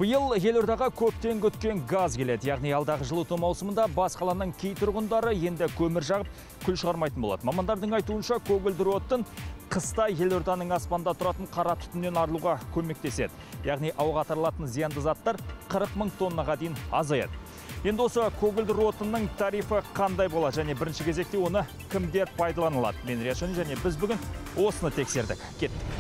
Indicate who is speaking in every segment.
Speaker 1: Биыл елордаға көптен күткен газ келеді. Яғни алдағы жылыту маусымында бас қаланың кей тұрғындары енді көмір жағып күл шығармайтын болады. Мамандардың айтуынша көгілдір отын қыста елорданың аспанда тұратын қара түтіннен арылуға көмектеседі. Яғни ауаға таралатын зиянды заттар 40 000 тоннаға дейін азаяды. Енді осы көгілдір отынның тарифі қандай болады және бірінші кезекте оны кімдер пайдаланылады? Мен Риашон және біз бүгін осыны тексердік. Кеттік.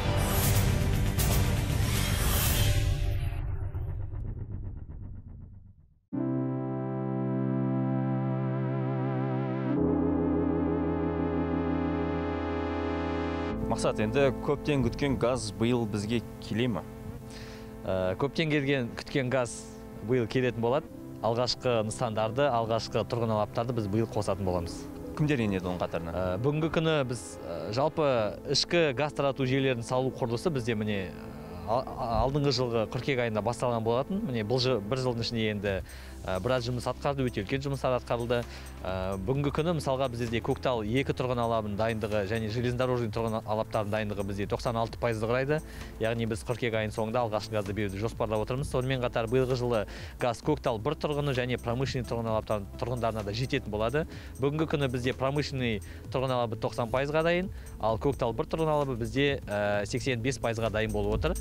Speaker 1: Мақсат, енді көптен күткен газ биыл бізге келе ме?
Speaker 2: Көптен күткен газ биыл келетін болады. Алғашқы нысандарды, алғашқы тұрғын алаптарды біз биыл қосатын боламыз.
Speaker 1: Кімдер енеді оның қатарына?
Speaker 2: Бүгінгі күні біз жалпы ішкі газ тарату жүйелерін салу құрылысы бізде міне алдыңғы жылғы қыркүйек айында басталған болатын. Міне бір жылдың ішінде енді біраз жұмыс атқарды, өте үлкен жұмыстар атқарылды. Бүгінгі күні мысалға бізде Көктал 2 тұрғын алабының дайындығы және железнодорожный тұрғын алаптардың дайындығы бізде 96% құрайды. Яғни біз қыркүйек айының соңында алғашқы газды беруді жоспарлап отырмыз. Сонымен қатар биылғы жылы газ Көктал 1 тұрғыны және промышленный тұрғын алаптардың тұрғындарына да жететін болады. Бүгінгі күні бізде промышленный тұрғын алабы 90%-ға дайын, ал Көктал 1 тұрғын алабы бізде 85%-ға дайын болып отыр.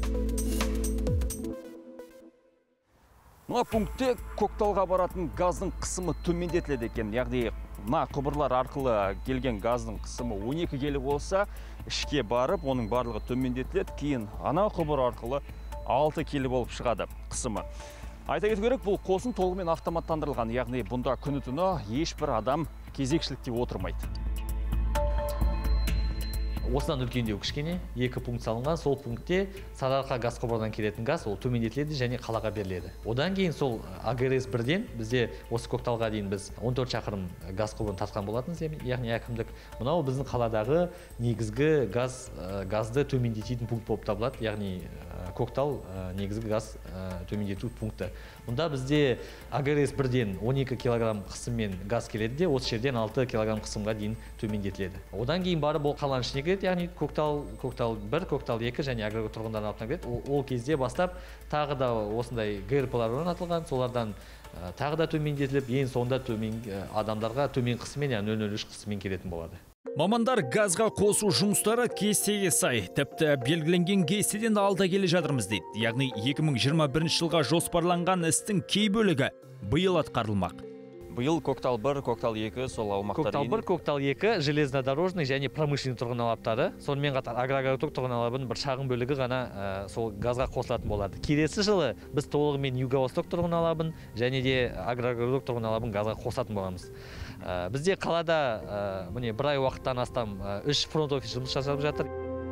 Speaker 1: Мына пунктте Көкталға баратын газдың қысымы төмендетіледі екен. Яғни мына құбырлар арқылы келген газдың қысымы 12 келі болса, ішке барып, оның барлығы төмендетіледі. Кейін ана құбыр арқылы 6 келі болып шығады қысымы. Айта кету керек, бұл қосын толығымен автоматтандырылған. Яғни бұнда күні-түні ешбір адам кезекшілікте отырмайды.
Speaker 2: Осыдан үлкендеу кішкене 2 пункт салынған. Сол пунктте Сарыарқа газ құбырынан келетін газ ол төмендетіледі және қалаға беріледі. Одан кейін сол АГРС 1-ден бізде осы Көкталға дейін біз 14 шақырым газ құбырын тартқан болатынбыз, яғни әкімдік. Мынау біздің қаладағы негізгі газды төмендететін пункт болып табылады, яғни Көктал негізгі газ төмендету пункті. Мұнда бізде АГРС 1-ден 12 килограмм қысыммен газ келеді де, осы жерден 6 килограмм қысымға дейін төмендетіледі. Одан кейін барып ол қаланың ішіне келеді, яғни Көктал 1, Көктал 2 және агрегат тұрғындарына алып келеді. Ол кезде бастап тағы да осындай ГРП-лар орнатылған, солардан тағы да төмендетіліп, ең соңында адамдарға төмен қысыммен, яғни 0,03 қысыммен келетін болады.
Speaker 1: Мамандар газға қосу жұмыстары кестеге сай, тіпті белгіленген кестеден алда келе жатырмыз дейді. Яғни 2021 жылға жоспарланған істің кей бөлігі биыл атқарылмақ. Биыл Көктал 1, Көктал 2 сол аумақтар.
Speaker 2: Көктал 1, Көктал 2 железнодорожный және промышленный тұрғын алаптары. Сонымен қатар агрогородок тұрғын алабының бір шағын бөлігі ғана сол газға қосылатын болады. Келесі жылы біз толығымен Юго-Восток тұрғын алабын және де агрогородок тұрғын алабын газға қосатын боламыз. Бізде қалада міне бір ай уақыттан астам 3 фронт офис жұмыс жасап жатыр.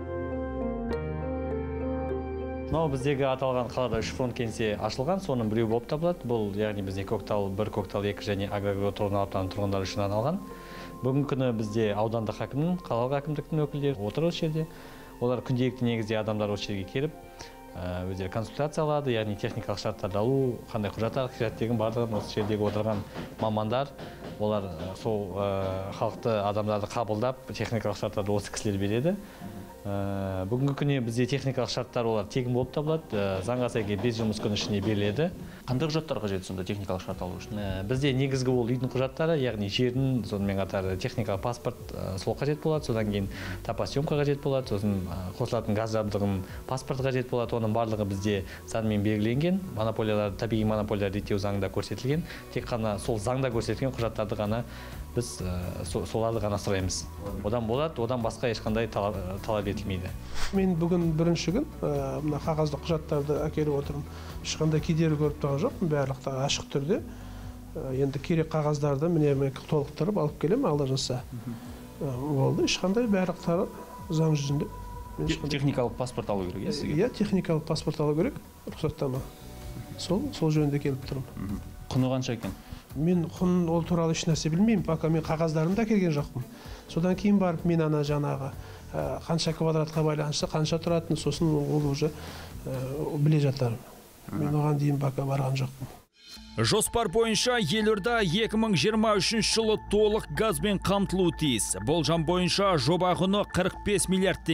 Speaker 2: Мынау біздегі аталған қалада 3 фронт кеңсе ашылған, соның біреу болып табылады. Бұл яғни бізде Көктал 1, Көктал 2 және агрогородок тұрғын алаптарының тұрғындары үшін арналған. Бүгінгі күні бізде аудандық әкімнің, қалалық әкімдіктің өкілдері отыр осы жерде. Олар күнделікті негізде адамдар осы жерге келіп, өздері консультация алады, яғни техникалық шарттарды алу, қандай құжаттар қажеттігін барлығын осы жердегі отырған мамандар, олар сол халықты адамдарды қабылдап, техникалық шарттарды осы кісілер береді. Бүгінгі күні бізде техникалық шарттар олар тегін болып табылады, заңға сәйкес 5 жұмыс күні ішінде беріледі.
Speaker 1: Қандай құжаттар қажет сонда техникалық шарт алу үшін?
Speaker 2: Бізде негізгі ол үйдің құжаттары, яғни жердің, сонымен қатар техникалық паспорт сол қажет болады, содан кейін топосъемка қажет болады, сосын қосылатын газ жабдығының паспорты қажет болады. Оның барлығы бізде заңмен белгіленген, табиғи монополиялар реттеу заңында көрсетілген. Тек қана сол заңда көрсетілген құжаттарды ғана біз соларды ғана сұраймыз. Одан басқа ешқандай талап етілмейді.
Speaker 3: Мен бүгін бірінші күн мына қағазды құжаттарды әкеліп отырмын. Ешқандай кедергі көріп тұрған жоқпын, барлығы ашық түрде. Енді керек қағаздарды міне толықтырып алып келемін алла жазса. Болды, ешқандай барлықтары заң жүзінде.
Speaker 1: Техникалық паспорт алу керек, сізге?
Speaker 3: Иә, техникалық паспорт алу керек, рұқсаттама. Сол жөнінде келіп тұрмын.
Speaker 1: Құны қанша екен?
Speaker 3: Мен құн ол туралы еш нәрсе білмеймін, пока мен қағаздарымды әкелген жоқпын. Содан кейін барып мен ана жаңағы қанша квадратқа байланысты, қанша тұратын, сосын ол уже біле жатармын. Мен оған дейін пока барған жоқпын.
Speaker 1: Жоспар бойынша елорда 2023 жылы толық газбен қамтылуы тиіс. Болжам бойынша жоба құны 45 миллиард теңге.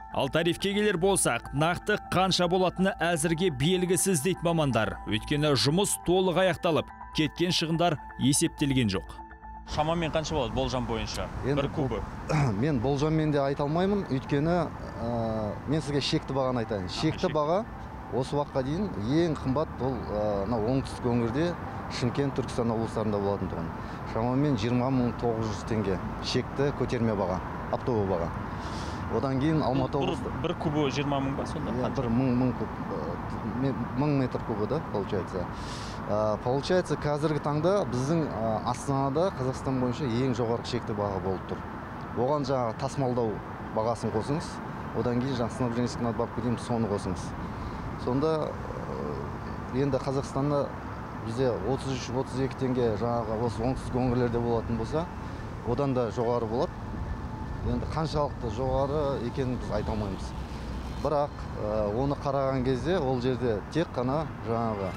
Speaker 1: Ал тарифке келер болсақ, нақты қанша болатыны әзірге белгісіз дейді мамандар. Өйткені жұмыс толық аяқталып, кеткен шығындар есептелген жоқ. Шамамен қанша болады болжам бойынша? Бір кубы.
Speaker 4: Мен болжаммен де айта алмаймын, өйткені мен сізге шекті бағаны айтайын. Шекті баға осы уақытқа дейін ең қымбат бұл оңтүстік өңірде Шымкент, Түркістан облыстарында болатын тұғын. Шамамен 20.900 теңге шекті көтерме баға, оптовый баға. Одан кейін Алматы облысы.
Speaker 1: Бір кубы 20.000 ба сонда?
Speaker 4: Бір мың метр кубы да, получается. Получается, қазіргі таңда біздің Астанада, Қазақстан бойынша ең жоғарғы шекті баға болып тұр. Оған жаңағы тасымалдау бағасын қосыңыз, одан кейін жаңағы снабженческий надбавка дейміз, соны қосыңыз. Сонда енді Қазақстанда бізде 33-32 теңге жаңағы осы оңтүстік өңірлерде болатын болса, одан да жоғары болады. Енді қаншалықты жоғары екенін біз айта алмаймыз. Бірақ оны қараған кезде ол жерде тек қана жаңағы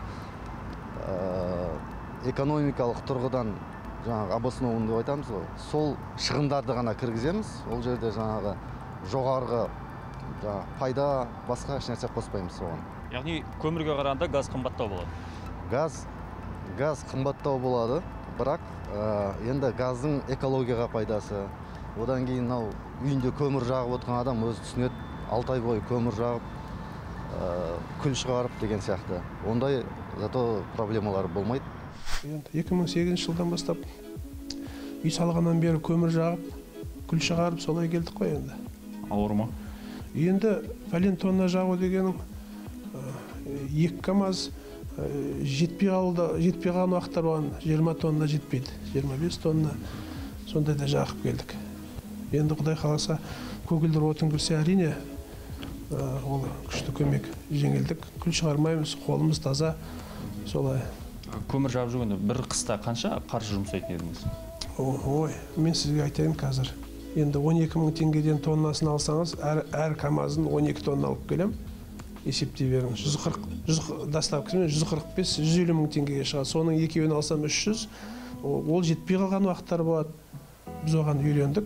Speaker 4: экономикалық тұрғыдан жаңағы обоснованный деп айтамыз ғой. Сол шығындарды ғана кіргіземіз. Ол жерде жаңағы жоғарғы пайда басқа ешнәрсе қоспаймыз оған.
Speaker 1: Яғни көмірге қарағанда газ қымбаттау болады.
Speaker 4: Газ қымбаттау болады, бірақ енді газдың экологияға пайдасы. Одан кейін үйінде көмір жағып отырған адам өзі түсінеді, 6 ай бойы көмір жағып, күл шығарып деген сияқты. Ондай зато проблемалар болмайды.
Speaker 3: 2008 жылдан бастап үй салғаннан бері көмір жағып, күл шығарып солай келдік қой енді.
Speaker 1: Ауыр ма?
Speaker 3: Енді пәлен тонна жағу дегенің 2 КАМАЗ жетпей қалған уақыттар оған 20 тонна жетпейді, 25 тонна сондай да жағып келдік. Енді Құдай қаласа көгілдір отын кірсе әрине ол күшті көмек, жеңілдік, күл шығармаймыз, қолымыз таза, солай.
Speaker 1: Көмір жағып жүргенде бір қыста қанша қаржы жұмсайтын едіңіз?
Speaker 3: Ой, мен сізге айтайын қазір. Енді 12.000 теңгеден тоннасын алсаңыз, әр КАМАЗын 12 тонна алып келем, есептей беріңіз. 140 доставкасымен 145-150 мың теңгеге шығады. Соның екеуін алсам 300, ол жетпей қалған уақыттар болады. Біз оған үйлендік.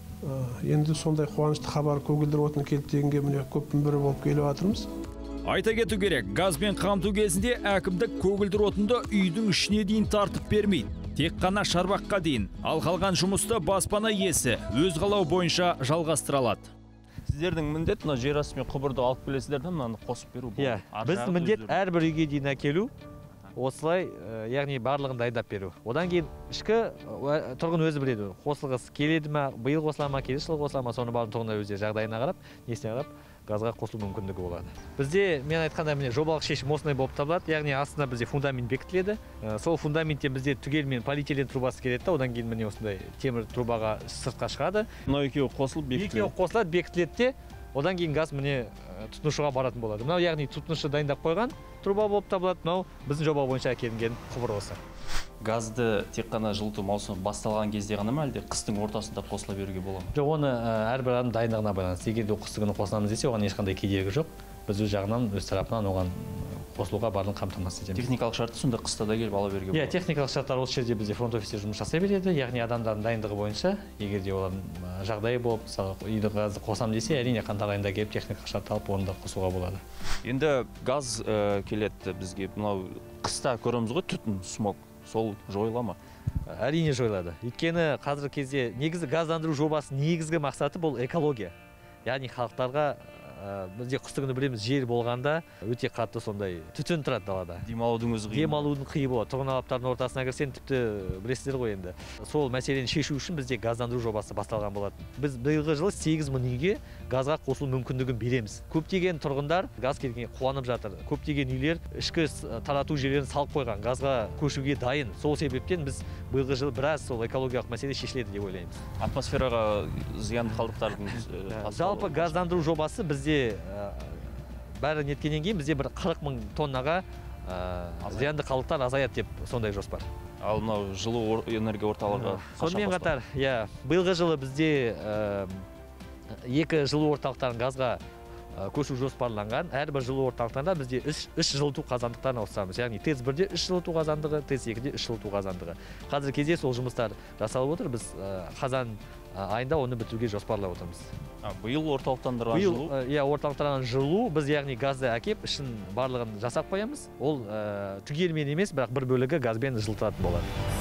Speaker 3: Енді сондай қуанышты хабар көгілдір отын келіп дегенге міне көптің бірі болып келіп жатырмыз.
Speaker 1: Айта кету керек, газбен қамту кезінде әкімдік көгілдір отынды үйдің ішіне дейін тартып бермейді. Тек қана шарбаққа дейін. Ал қалған жұмысты баспана иесі өз қалау бойынша жалғастыра алады. Сіздердің міндет жер асты мен құбырды алып келесіздер де мынаны қосып беру.
Speaker 2: Біз міндет әрбір үйге дейін әкелу. Осылай, яғни барлығын дайындап беру. Одан кейін ішкі тұрғын өзі біледі. Қосылғысы келеді ме, биыл қосыла ма, келесі жылы қосыла ма, соны барын тұрғындар өздері жағдайына қарап, несіне қарап, газға қосылу мүмкіндігі болады. Бізде, мен айтқанда, міне жобалық шешім осындай болып табылады. Яғни астына бізде фундамент бекітіледі. Сол фундаменттен бізде түгелмен полиэтилен трубасы келеді, одан кейін міне осындай темір трубаға сыртқа шығады.
Speaker 1: Мынау екеуі қосылып бекітіледі.
Speaker 2: Екеуі қосылады, бекітіледі де, одан кейін газ міне тұтынушыға баратын болады. Мынау яғни тұтынушы дайындап қойған труба болып табылады. Мынау біздің жоба бойынша әкелінген құбыр осы.
Speaker 1: Газды тек қана жылыту маусымы басталған кезде ғана ма, әлде қыстың ортасында қосыла беруге бола ма?
Speaker 2: Жоқ, оны әрбір адамның дайындығына байланысты. Егер де қысты күні қосыламыз десе, оған ешқандай кедергі жоқ. Біз өз жағынан, өз тарапынан оған қосылуға барлығын қамтамасыз етеміз.
Speaker 1: Техникалық шарты сонда қыста да келіп ала беруге болады.
Speaker 2: Техникалық шарттар осы жерде бізде фронт офисте жұмыс жасай береді. Яғни адамдардың дайындығы бойынша, егер де олардың жағдайы болып, үйді газды қосам десе, әрине қаңтар айында келіп техникалық шарт алып, оны да қосуға болады.
Speaker 1: Енді газ келеді бізге. Мынау қыста көреміз ғой, түтін, смог. Сол жойыла ма?
Speaker 2: Әрине жойылады. Өйткені қазіргі кезде негізі газдандыру жобасының негізгі мақсаты бұл экология. Яғни халықтарға бізде қысты күні білеміз, жер болғанда өте қатты сондай түтін тұрады далада.
Speaker 1: Демалудың өзі қиын.
Speaker 2: Демалудың қиын болады. Тұрғын алаптардың ортасына кірсең, тіпті білесіздер ғой енді. Сол мәселені шешу үшін бізде газдандыру жобасы басталған болатын. Біз биылғы жылы 8000 үйге газға қосылу мүмкіндігін береміз. Көптеген тұрғындар газ келгенге қуанып жатыр. Көптеген үйлер ішкі тарату жүйелерін салып қойған, газға көшуге дайын. Сол себептен біз биылғы жылы біраз сол экологиялық мәселе шешіледі деп ойлаймыз.
Speaker 1: Атмосфераға зиянды қалдықтардың
Speaker 2: жалпы газдандыру жобасы бізде бәрі неткеннен кейін бізде бір 40 000 тоннаға зиянды қалдықтар азаяды деп сондай жоспар.
Speaker 1: Ал мынау жылу энергия орталығы
Speaker 2: сонымен қатар, биылғы жылы бізде 2 жылу орталықтарын газға көшу жоспарланған. Әрбір жылу орталықтарында бізде үш жылыту қазандықтарын ауыстырамыз. Яғни ТЭЦ-1-де 3 жылыту қазандығы, ТЭЦ-2-де 3 жылыту қазандығы. Қазір кезде сол жұмыстар жасалып отыр. Біз қазан айында оны бітіруге жоспарлап отырмыз.
Speaker 1: Биыл орталықтандырған жылу?
Speaker 2: Иә, орталықтандырған жылу біз яғни газды әкеп, ішін барлығын жасап қоямыз. Ол түгелмен емес, бірақ бір бөлігі газбен жылытылатын болады.